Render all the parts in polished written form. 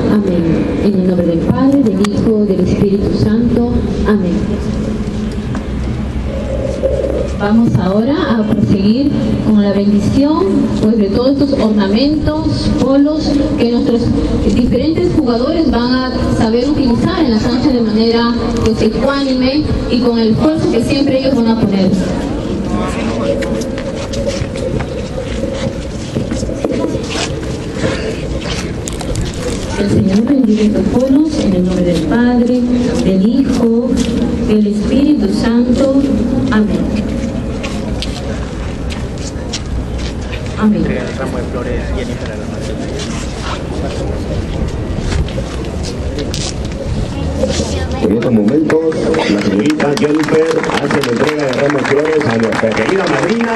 Amén. En el nombre del Padre, del Hijo, del Espíritu Santo. Amén. Vamos ahora a proseguir con la bendición pues, de todos estos ornamentos, polos que nuestros diferentes jugadores van a saber utilizar en la cancha de manera pues, ecuánime y con el esfuerzo que siempre ellos van a poner. El Señor bendiga estos polos en el nombre del Padre, del Hijo, del Espíritu Santo. Amén. Amén. En estos momentos, la señorita Jennifer hace la entrega de ramos de flores a nuestra querida madrina.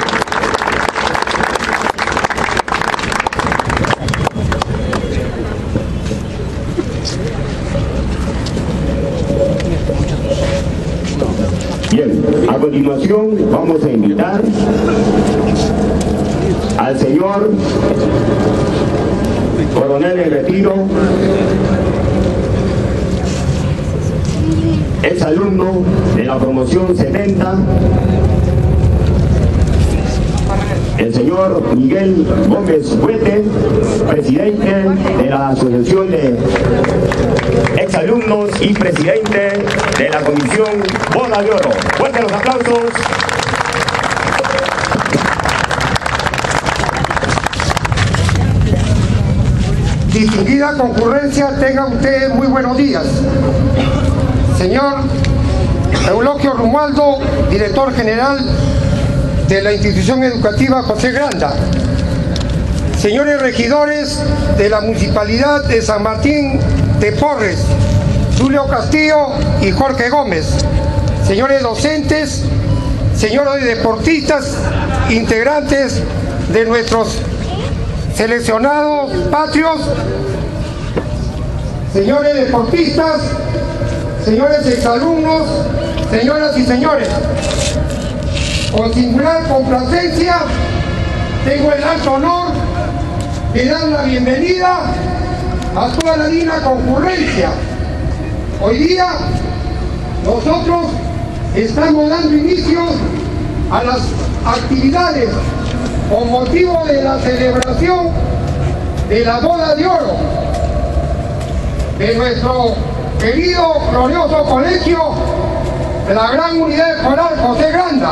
Bien, a continuación vamos a invitar al señor coronel en retiro, ex alumno de la promoción 70, el señor Miguel Gómez Huete, presidente de la Asociación de Exalumnos y presidente de la Comisión Boda de Oro. Fuertes los aplausos. Distinguida concurrencia, tengan ustedes muy buenos días. Señor Euloquio Romualdo, director general de la institución educativa José Granda. Señores regidores de la Municipalidad de San Martín de Porres, Julio Castillo y Jorge Gómez. Señores docentes, señores deportistas, integrantes de nuestros seleccionados patrios, señores deportistas, señores exalumnos, señoras y señores, con singular complacencia tengo el alto honor de dar la bienvenida a toda la digna concurrencia. Hoy día nosotros estamos dando inicio a las actividades con motivo de la celebración de la Boda de Oro de nuestro querido, glorioso colegio de la Gran Unidad Escolar José Granda.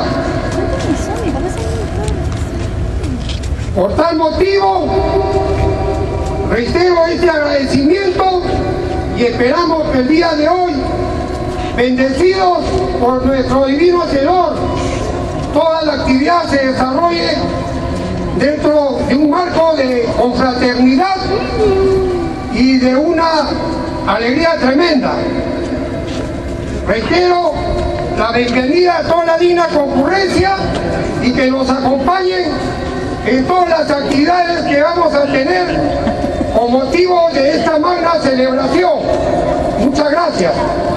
Por tal motivo, reitero este agradecimiento y esperamos que el día de hoy, bendecidos por nuestro divino Señor, toda la actividad se desarrolle dentro de un marco de confraternidad y de una alegría tremenda. Reitero la bienvenida a toda la digna concurrencia y que nos acompañen en todas las actividades que vamos a tener con motivo de esta magna celebración. Muchas gracias.